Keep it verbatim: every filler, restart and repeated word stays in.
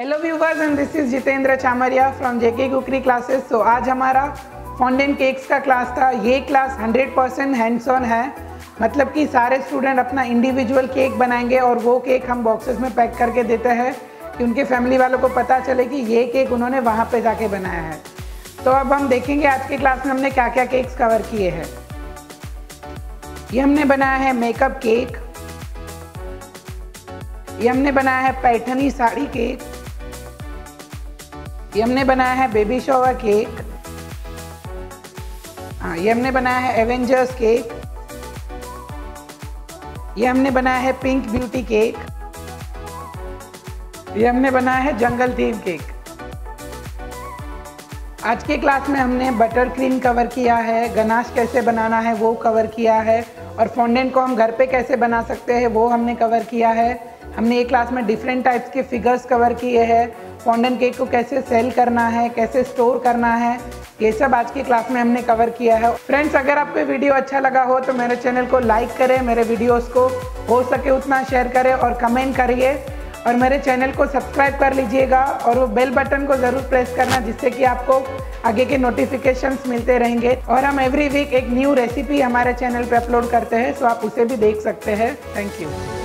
Hello viewers and this is Jitendra Chamaria from JK cookery classes. So आज हमारा fondant cakes का class था। ये class hundred percent hands on है, मतलब कि सारे स्टूडेंट अपना इंडिविजुअल केक बनाएंगे और वो केक हम बॉक्सेस में पैक करके देते हैं कि उनके फैमिली वालों को पता चले कि ये केक उन्होंने वहाँ पे जाके बनाया है। तो अब हम देखेंगे आज के क्लास में हमने क्या क्या केक्स कवर किए हैं। ये हमने बनाया है मेकअप केक, ये हमने बनाया है पैठनी साड़ी केक, ये हमने बनाया है बेबी शॉवर केक, हाँ ये हमने बनाया है एवेंजर्स केक, ये हमने बनाया है पिंक ब्यूटी केक, ये हमने बनाया है जंगल थीम केक। आज के क्लास में हमने बटर क्रीम कवर किया है, गनाश कैसे बनाना है वो कवर किया है, और फॉन्डेंट को हम घर पे कैसे बना सकते हैं वो हमने कवर किया है। हमने एक क्लास में डिफरेंट टाइप्स के फिगर्स कवर किए हैं, फॉन्डेंट केक को कैसे सेल करना है, कैसे स्टोर करना है, ये सब आज की क्लास में हमने कवर किया है। फ्रेंड्स, अगर आपको वीडियो अच्छा लगा हो तो मेरे चैनल को लाइक करें, मेरे वीडियोस को हो सके उतना शेयर करें और कमेंट करिए, और मेरे चैनल को सब्सक्राइब कर लीजिएगा और वो बेल बटन को ज़रूर प्रेस करना, जिससे कि आपको आगे के नोटिफिकेशंस मिलते रहेंगे। और हम एवरी वीक एक न्यू रेसिपी हमारे चैनल पे अपलोड करते हैं, सो आप उसे भी देख सकते हैं। Thank you.